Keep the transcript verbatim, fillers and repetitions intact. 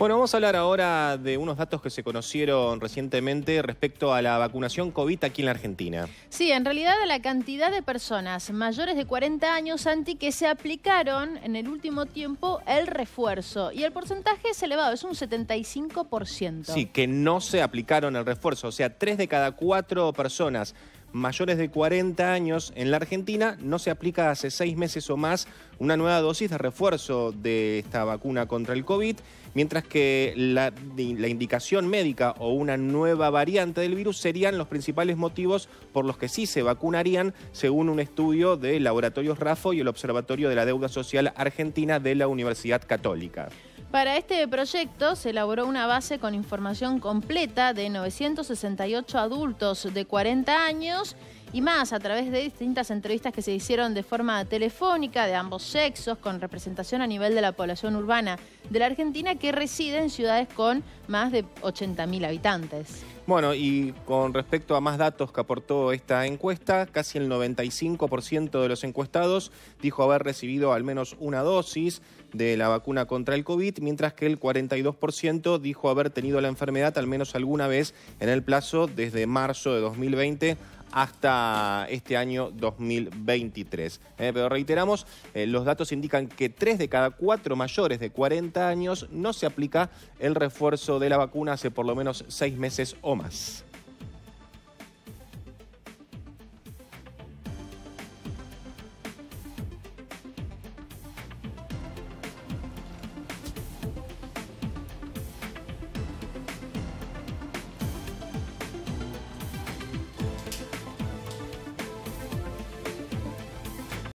Bueno, vamos a hablar ahora de unos datos que se conocieron recientemente respecto a la vacunación COVID aquí en la Argentina. Sí, en realidad la cantidad de personas mayores de cuarenta años, Santi, que se aplicaron en el último tiempo el refuerzo. Y el porcentaje es elevado, es un setenta y cinco por ciento. Sí, que no se aplicaron el refuerzo. O sea, tres de cada cuatro personas mayores de cuarenta años en la Argentina no se aplica hace seis meses o más una nueva dosis de refuerzo de esta vacuna contra el COVID, mientras que la, la indicación médica o una nueva variante del virus serían los principales motivos por los que sí se vacunarían, según un estudio de Laboratorios Rafo y el Observatorio de la Deuda Social Argentina de la Universidad Católica. Para este proyecto se elaboró una base con información completa de novecientos sesenta y ocho adultos de cuarenta años y más a través de distintas entrevistas que se hicieron de forma telefónica de ambos sexos, con representación a nivel de la población urbana de la Argentina que reside en ciudades con más de ochenta mil habitantes. Bueno, y con respecto a más datos que aportó esta encuesta, casi el noventa y cinco por ciento de los encuestados dijo haber recibido al menos una dosis de la vacuna contra el COVID, mientras que el cuarenta y dos por ciento dijo haber tenido la enfermedad al menos alguna vez en el plazo desde marzo de dos mil veinte hasta este año dos mil veintitrés. Eh, pero reiteramos, eh, los datos indican que tres de cada cuatro mayores de cuarenta años no se aplica el refuerzo de la vacuna hace por lo menos seis meses o más.